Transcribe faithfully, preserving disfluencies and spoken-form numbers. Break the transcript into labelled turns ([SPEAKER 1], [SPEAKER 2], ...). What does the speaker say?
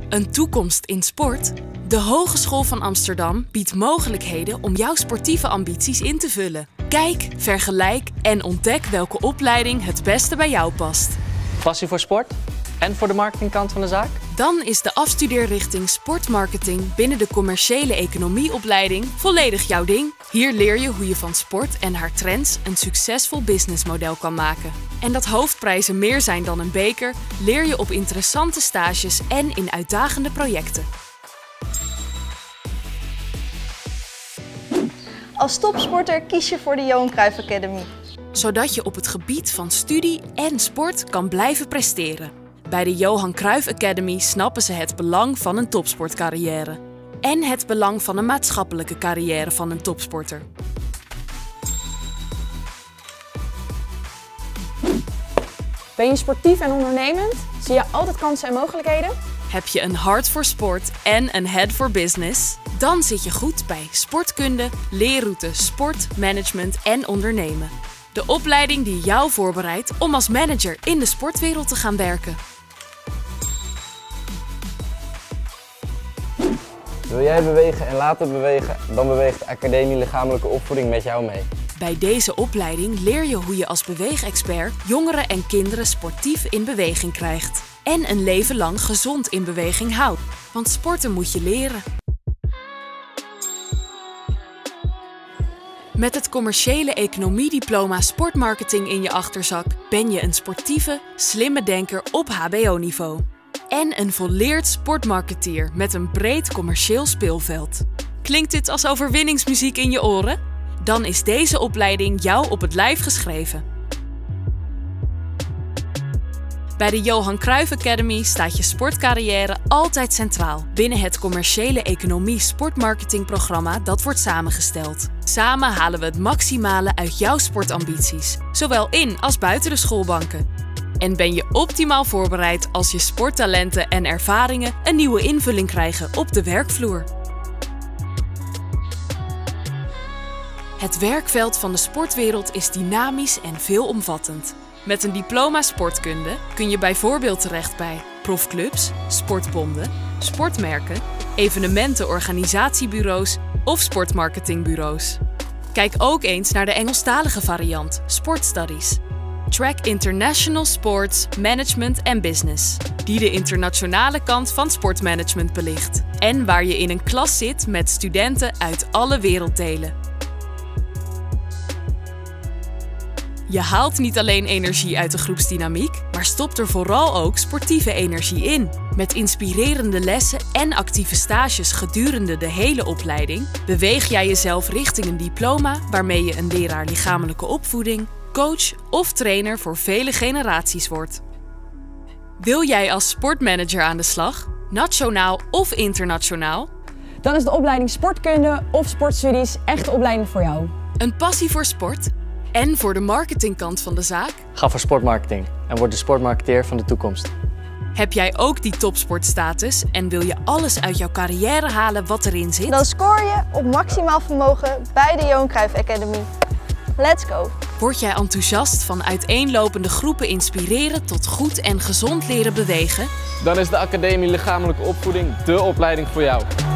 [SPEAKER 1] Een toekomst in sport? De Hogeschool van Amsterdam biedt mogelijkheden om jouw sportieve ambities in te vullen. Kijk, vergelijk en ontdek welke opleiding het beste bij jou past.
[SPEAKER 2] Passie voor sport en voor de marketingkant van de zaak?
[SPEAKER 1] Dan is de afstudeerrichting Sportmarketing binnen de commerciële economieopleiding volledig jouw ding. Hier leer je hoe je van sport en haar trends een succesvol businessmodel kan maken. En dat hoofdprijzen meer zijn dan een beker, leer je op interessante stages en in uitdagende projecten.
[SPEAKER 3] Als topsporter kies je voor de Johan Cruijff Academy.
[SPEAKER 1] Zodat je op het gebied van studie en sport kan blijven presteren. Bij de Johan Cruijff Academy snappen ze het belang van een topsportcarrière. En het belang van een maatschappelijke carrière van een topsporter.
[SPEAKER 4] Ben je sportief en ondernemend? Zie je altijd kansen en mogelijkheden?
[SPEAKER 1] Heb je een hart voor sport en een head for business? Dan zit je goed bij sportkunde, leerroute, sport, management en ondernemen. De opleiding die jou voorbereidt om als manager in de sportwereld te gaan werken.
[SPEAKER 5] Wil jij bewegen en laten bewegen? Dan beweegt de Academie Lichamelijke Opvoeding met jou mee.
[SPEAKER 1] Bij deze opleiding leer je hoe je als beweegexpert jongeren en kinderen sportief in beweging krijgt. En een leven lang gezond in beweging houdt. Want sporten moet je leren. Met het commerciële economiediploma Sportmarketing in je achterzak ben je een sportieve, slimme denker op H B O-niveau. En een volleerd sportmarketeer met een breed commercieel speelveld. Klinkt dit als overwinningsmuziek in je oren? Dan is deze opleiding jou op het lijf geschreven. Bij de Johan Cruijff Academy staat je sportcarrière altijd centraal binnen het commerciële economie sportmarketingprogramma dat wordt samengesteld. Samen halen we het maximale uit jouw sportambities, zowel in als buiten de schoolbanken. En ben je optimaal voorbereid als je sporttalenten en ervaringen een nieuwe invulling krijgen op de werkvloer. Het werkveld van de sportwereld is dynamisch en veelomvattend. Met een diploma sportkunde kun je bijvoorbeeld terecht bij profclubs, sportbonden, sportmerken, evenementen-organisatiebureaus of sportmarketingbureaus. Kijk ook eens naar de Engelstalige variant, Sportstudies. Track International Sports, Management en Business, die de internationale kant van sportmanagement belicht. En waar je in een klas zit met studenten uit alle werelddelen. Je haalt niet alleen energie uit de groepsdynamiek, maar stopt er vooral ook sportieve energie in. Met inspirerende lessen en actieve stages gedurende de hele opleiding beweeg jij jezelf richting een diploma waarmee je een leraar lichamelijke opvoeding, coach of trainer voor vele generaties wordt. Wil jij als sportmanager aan de slag, nationaal of internationaal?
[SPEAKER 4] Dan is de opleiding Sportkunde of Sportstudies echt de opleiding voor jou.
[SPEAKER 1] Een passie voor sport? En voor de marketingkant van de zaak?
[SPEAKER 2] Ga voor sportmarketing en word de sportmarketeer van de toekomst.
[SPEAKER 1] Heb jij ook die topsportstatus en wil je alles uit jouw carrière halen wat erin zit?
[SPEAKER 3] Dan scoor je op maximaal vermogen bij de Johan Cruijff Academy. Let's go!
[SPEAKER 1] Word jij enthousiast van uiteenlopende groepen inspireren tot goed en gezond leren bewegen?
[SPEAKER 5] Dan is de Academie Lichamelijke Opvoeding dé opleiding voor jou.